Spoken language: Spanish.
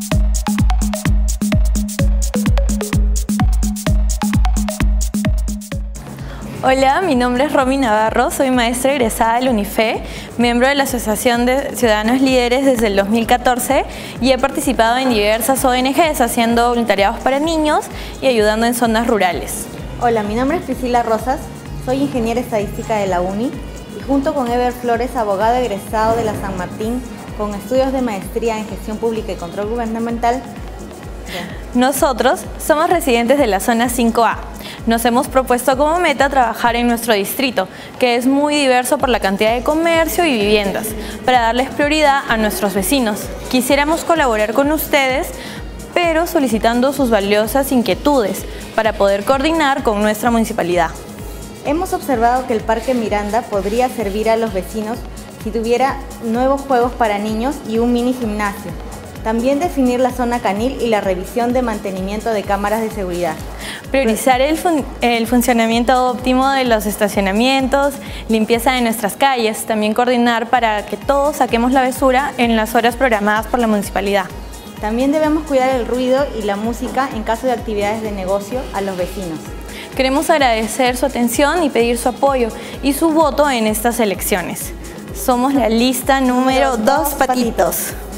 Hola, mi nombre es Romy Navarro, soy maestra egresada de la UNIFE, miembro de la Asociación de Ciudadanos Líderes desde el 2014 y he participado en diversas ONGs haciendo voluntariados para niños y ayudando en zonas rurales. Hola, mi nombre es Priscila Rosas, soy ingeniera estadística de la UNI y junto con Ever Flores, abogado egresado de la San Martín con estudios de maestría en gestión pública y control gubernamental. Nosotros somos residentes de la zona 5A. Nos hemos propuesto como meta trabajar en nuestro distrito, que es muy diverso por la cantidad de comercio y viviendas, para darles prioridad a nuestros vecinos. Quisiéramos colaborar con ustedes, pero solicitando sus valiosas inquietudes para poder coordinar con nuestra municipalidad. Hemos observado que el Parque Miranda podría servir a los vecinos si tuviera nuevos juegos para niños y un mini gimnasio. También definir la zona canil y la revisión de mantenimiento de cámaras de seguridad. Priorizar el funcionamiento óptimo de los estacionamientos, limpieza de nuestras calles, también coordinar para que todos saquemos la basura en las horas programadas por la municipalidad. También debemos cuidar el ruido y la música en caso de actividades de negocio a los vecinos. Queremos agradecer su atención y pedir su apoyo y su voto en estas elecciones. Somos la lista número 2 Patitos.